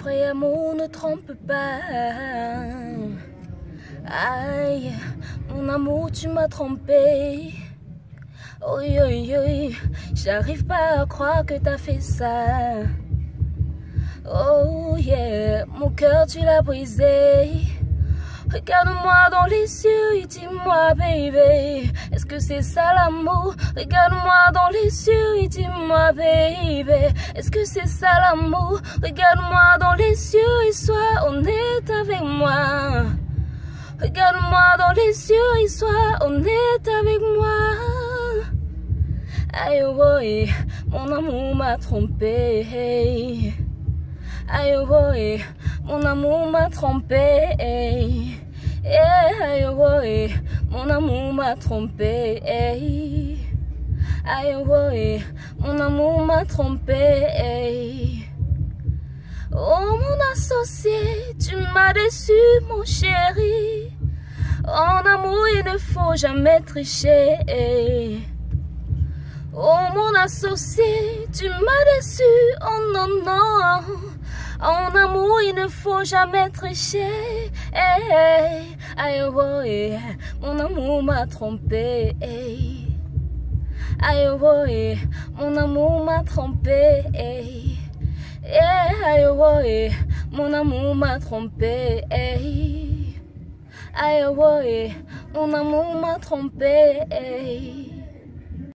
vrai amour ne trompe pas. Aïe, mon amour, tu m'as trompé. Oui, oui, oui, j'arrive pas à croire que t'as fait ça. Oh yeah, mon cœur tu l'as brisé. Regarde-moi dans les yeux et dis-moi baby, est-ce que c'est ça l'amour? Regarde-moi dans les yeux et dis-moi baby, est-ce que c'est ça l'amour? Regarde-moi dans les yeux et sois honnête avec moi. Regarde-moi dans les yeux et sois honnête avec moi. Aïe ouais, mon amour m'a trompé. Aïe ouais, mon amour m'a trompé. Aïe ouais, mon amour m'a trompé. Aïe ouais, mon amour m'a trompé. Oh mon associé, tu m'as déçu mon chéri. En amour il ne faut jamais tricher. Oh mon associé, tu m'as déçu. Oh non non. En amour il ne faut jamais tricher. Aïe ouais, mon amour m'a trompé. Aïe ouais, mon amour m'a trompé. Aïe ouais, mon amour m'a trompé. Aïe ouais, mon amour m'a trompé.